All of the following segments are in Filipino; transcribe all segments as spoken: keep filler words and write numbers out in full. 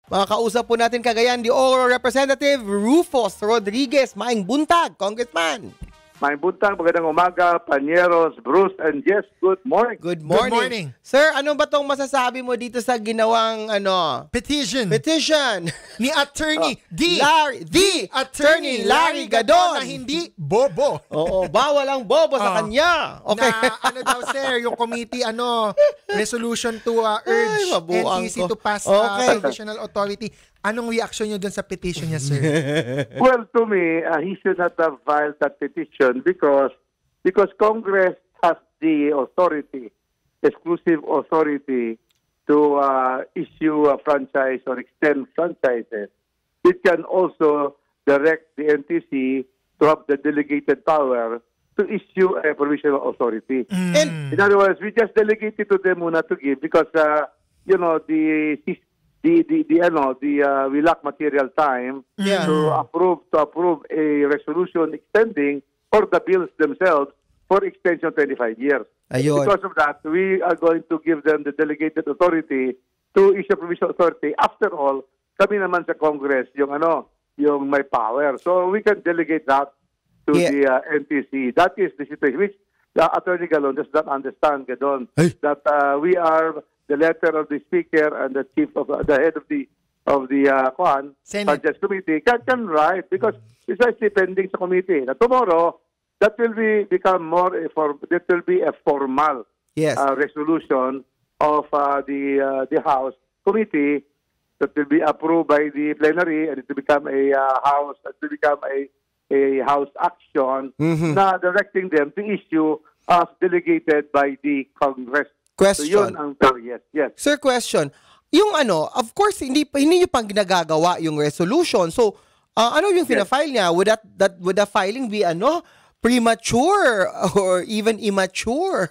Makakausap po natin Cagayan de Oro Representative Rufus Rodriguez. Maing buntag, Congressman. Maing buntag, magandang umaga, Panieros, Bruce, and Jess. Good morning. Good morning. Good morning. Sir, ano ba tong masasabi mo dito sa ginawang ano petition petition ni Attorney oh, D. Larry, the Attorney Larry Gadon na hindi bobo. Oo, bawal ang bobo sa oh, kanya. Okay. Na ano daw sir, yung committee ano, resolution to uh, urge Ay, N T C to pass okay. uh, Provisional Authority. Anong reaction niyo dun sa petition niya, sir? Well, to me, uh, he should not have filed that petition because because Congress has the authority, exclusive authority, to uh, issue a franchise or extend franchises. It can also direct the N T C to have the delegated power to issue a provisional authority. Mm. And in other words, we just delegated to them muna to give because, uh, you know, the the the, the ano, the uh, we lack material time Yeah. to approve to approve a resolution extending or the bills themselves for extension twenty-five years. ayun. Because of that, we are going to give them the delegated authority to issue provisional authority. After all, kami naman sa Congress yung ano, yung may power. So we can delegate that to Yeah. the uh, N T C. That is the situation which the Attorney Galon does not understand, Gadon, Hey. that uh, we are the letter of the Speaker and the chief of uh, the head of the of the uh, Kwan, Senate. Franchise Committee can, can write because it's actually pending sa committee. Now tomorrow, that will be become more a for that will be a formal Yes. uh, resolution of uh, the uh, the House committee that will be approved by the plenary and it will become a uh, House it will become a a House action Mhm. na directing them to issue as delegated by the Congress. So Question. yun ang oh, yes, yes. Sir, question. Yung ano, of course, hindi pa hindi niyo pang ginagagawa yung resolution. So, uh, ano yung Yes. fina-file niya? Would that, that would the filing be ano, premature or even immature?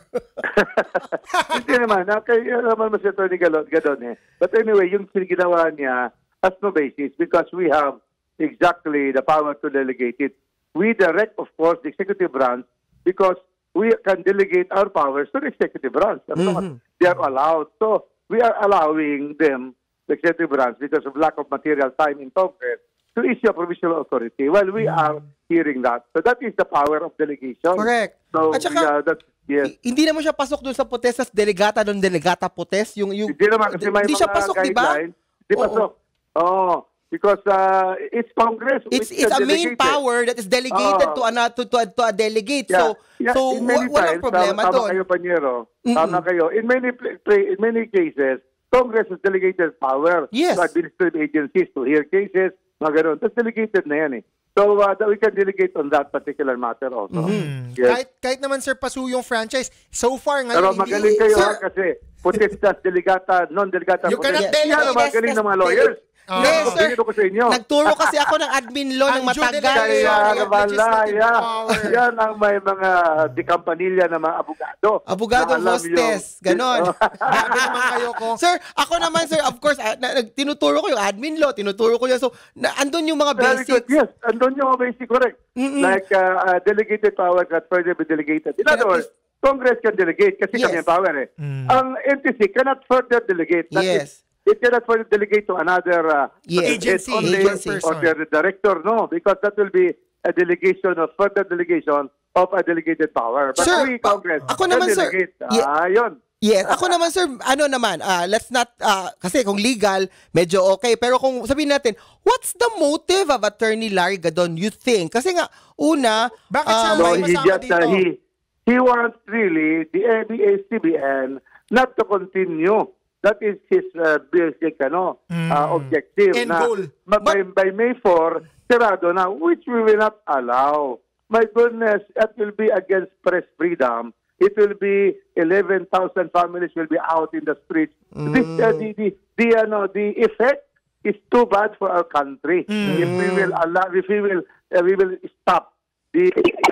Hindi naman. Na, kaya naman mas Attorney Gadon, Gadon eh. But anyway, yung ginawa niya has no basis because we have exactly the power to delegate it. We direct, of course, the executive branch because we can delegate our powers to the executive branch. As long as Mhm. they are allowed. So we are allowing them, the executive branch, because of lack of material time in Congress, to issue a provisional authority. Well, we are hearing that. So that is the power of delegation. Correct. So At saka, yeah, that's, yes. I- hindi naman siya pasok dun sa potestas delegata ng delegata potes. Yung, yung, Hindi naman kasi may hindi siya mga pasok, di ba? guidelines. Hindi Oo. pasok. Oo. Because uh, it's Congress. It's which it's a can main delegate it. power that is delegated Oo. to, ana, to, to, to a delegate. Yeah. So, Yeah, so in many wa- walang times, problema tama, doon. tama kayo, Panyero. Mm-mm. Tama kayo. In many pla- pla- in many cases, Congress has delegated power Yes. to administrative agencies to hear cases, mga ganun. That's delegated na yan eh. So uh, that we can delegate on that particular matter also. Hmm. Yes. Kahit, kahit naman sir, pasu yung franchise, so far Pero ngayon, magaling kayo Sir- ha, kasi putistas, delegata, non-delegata. You cannot putistas. Yan ang delegate magaling as- ng mga lawyers. Ah. Hindi, Ano, sir. binito ko sa inyo. Nagturo kasi ako ng admin law ng Ang due matagal. delegation. Kaya Sorry, naman na, legislative yan. power. Yan ang may mga di kampanilya na mga abogado. Abogado, Na alam hostes, yung- ganon. grabe naman kayo ko. Sir, ako naman, sir, of course, ah, na, nag- tinuturo ko yung admin law, tinuturo ko yun. So, na, andun yung mga Very good. basics. Yes, andun yung basic, correct. Mm-mm. Like uh, uh, delegated power that further be delegated. In other Cannot words, Congress can delegate kasi Yes. kami ang power eh. Mm. Ang N T C cannot further delegate. That Yes. is, it cannot further delegate to another uh, Yes. Agency, only agency. or the director, no, because that will be a delegation of further delegation of a delegated power. But Sir, we, Congress, ako can naman, sir, delegate. ye- Ah, yun. Yes, ako naman sir, ano naman, ah, let's not, ah, kasi kung legal, medyo okay. Pero kung sabihin natin, what's the motive of Attorney Larry Gadon, you think? Kasi nga, una, Bakit siya um, No, may he masama just, uh, dito? he, he wants really the A B A C B N not to continue. That is his uh, basic ano, Mm. uh, objective. End na goal. ma- by, by May fourth, sirado na, which we will not allow. My goodness, that will be against press freedom. It will be eleven thousand families will be out in the streets. This, uh, the, the, the, ano, the effect is too bad for our country. If we will allow, if we will, uh, we will stop the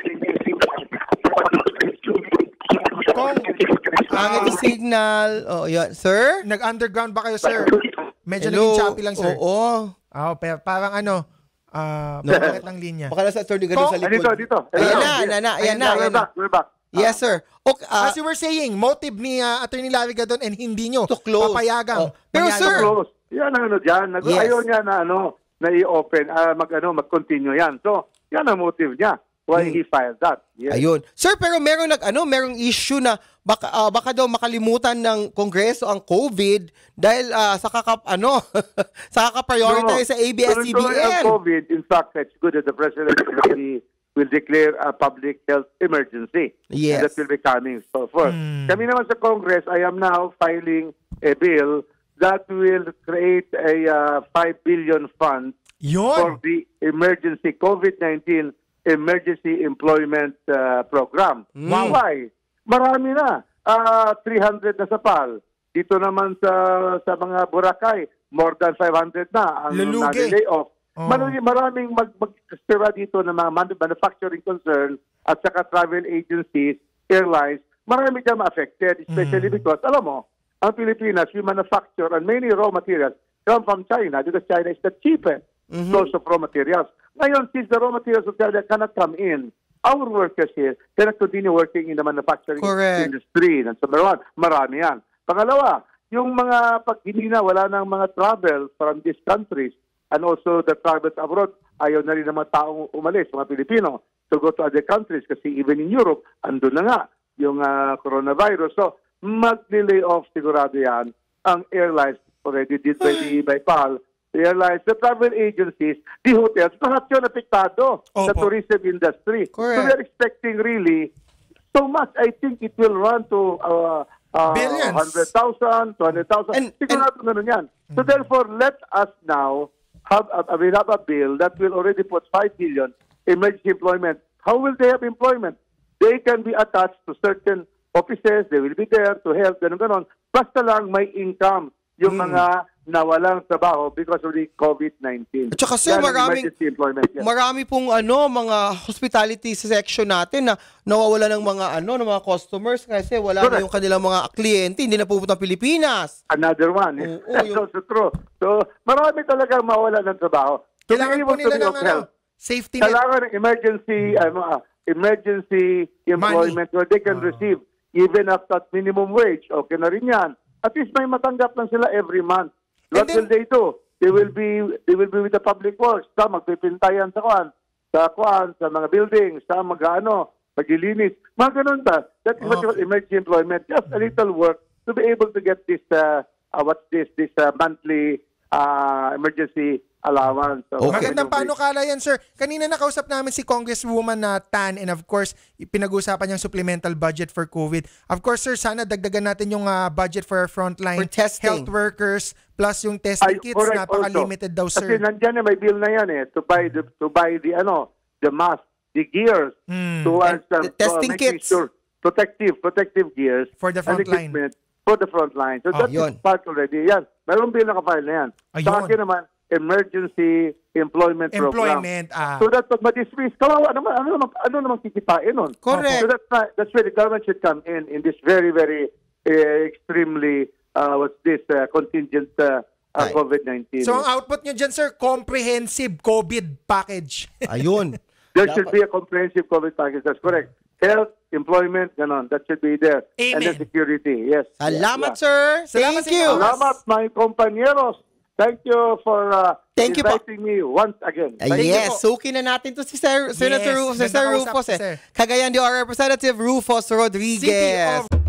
Kung pangit yung signal. Oh, yeah. Sir? nag-underground ba kayo, sir? Medyo Hello? naging choppy lang, sir. Oo. Oh, pero parang ano, ah, No. pangit ng linya. Baka nasa Attorney Gadon sa Kung- Ah, dito, likod. dito. Ayan na, Hello. na, na, ayan na, We're ayan na. back, we're back. Yes, sir. Okay, ah, As you were saying, motive ni ah, Attorney Larry Gadon and hindi nyo to close. papayagang Oh. Pero mangyari sir, yun. Close. yan ang ano dyan. Nag- Yes. Ayaw niya na ano, na i-open, ah, mag, ano, mag-continue yan. So, yan ang motive niya. Why he filed that. Yes. Ayun. Sir, pero meron nag ano, merong issue na baka ah, baka daw makalimutan ng Kongreso ang COVID dahil ah, sa kakap ano, sa kaka-prioritize sa A B S C B Tuloy-tuloy ang N. COVID, in fact, it's good that the President already will declare a public health emergency. Yes. And that will be coming so forth. Kami naman sa Congress, I am now filing a bill that will create a uh, five billion fund for Yun. the emergency COVID nineteen emergency employment uh, program. Wow. Why? Marami na. Uh, three hundred na sa P A L. Dito naman sa sa mga Boracay, more than five hundred na ang Lulugi. lay off. Oh. Maraming, maraming mag, mag dito ng mga man- manufacturing concern at saka travel agencies, airlines. Marami dyan ma-affected, especially because, alam mo, ang Pilipinas, we manufacture and many raw materials come from China because China is the cheapest source of raw materials. Ngayon, since the raw materials of China cannot come in, our workers here cannot continue working in the manufacturing Correct. industry. And so, number one, marami yan. Pangalawa, yung mga pag hindi na wala ng mga travel from these countries and also the travels abroad, ayaw na rin ng mga taong umalis, mga Pilipino, to go to other countries kasi even in Europe, andun na nga yung uh, coronavirus. So, mag-lay off sigurado yan ang airlines already did by, the, by P A L, the airlines, the travel agencies, the hotels, lahat yun apektado sa Opo. tourism industry. Correct. So we're expecting really so much. I think it will run to uh, uh, Billions. one hundred thousand, two hundred thousand. And- Sigurado ganun yan. So therefore, let us now have a, a, we have a bill that will already put five billion emergency employment. How will they have employment? They can be attached to certain offices. They will be there to help, ganun ganon. Basta lang may income yung mga nawalang trabaho because of the COVID nineteen. At saka, sir, Yan ang maraming- emergency employment. Yes. Marami pong ano, mga hospitality section natin na nawawala ng mga ano, ng mga customers kasi wala na Correct. yung kanilang mga kliyente, hindi na pupunta ng Pilipinas. Another one. Oo, That's yung- also true. So, marami talagang mawala ng trabaho. To be Kailangan po able to nila be ng of ano, help, safety net. kailangan ng emergency, ano, ah, emergency employment where they can Ah. receive even after minimum wage. Okay na rin yan. At least may matanggap lang sila every month. What And then- will they do? They will be they will be with the public works. Sa magpipintayan sa kuan, sa kuan, sa mga buildings, sa mag-ano, maglilinis. Mga ganun ba? That is what you call emergency employment. Just a little work to be able to get this, uh, uh, what's this, this uh, monthly uh, emergency allowance. So, Okay. Magandang panukala yan, sir. Kanina nakausap namin si Congresswoman na Tan and of course, pinag-usapan niyang supplemental budget for COVID. Of course, sir, sana dagdagan natin yung uh, budget for our frontline For testing. health workers plus yung testing kits. correct Napaka-limited daw, also. sir. Kasi nandyan na may bill na yan eh, to buy the, to buy the, ano, the mask, the gears, Hmm. towards And uh, the testing uh, making kits. sure, protective, protective gears. For the and front line. equipment For the front line. So Ah, that yun. is part already. Yan. Mayroong bill na kapile na yan. Ayun. Sa akin naman, emergency employment, Employment, program. ah. So that pag ma-dismiss, kawawa naman, ano naman, ano naman kikitain nun? Correct. So that's, why- that's where the government should come in, in this very, very uh, extremely, uh, what's this, uh, contingent uh, uh, Right. COVID nineteen. So, ang output niyo dyan, sir, comprehensive COVID package. Ayun. There should Dapat- be a comprehensive COVID package. That's correct. Health, employment, ganon. That should be there. And then Amen. security. Yes. Salamat, Yeah. sir. Salamat Thank sa you. inyo. Salamat, my compañeros. Thank you for uh, Thank you po. inviting me once again. Ay, Thank you. yes, suki na natin to si Sir, Senator Ru- si ganda Sir kausap Rufus si eh. Sir. Cagayan de Oro Representative Rufus Rodriguez. City of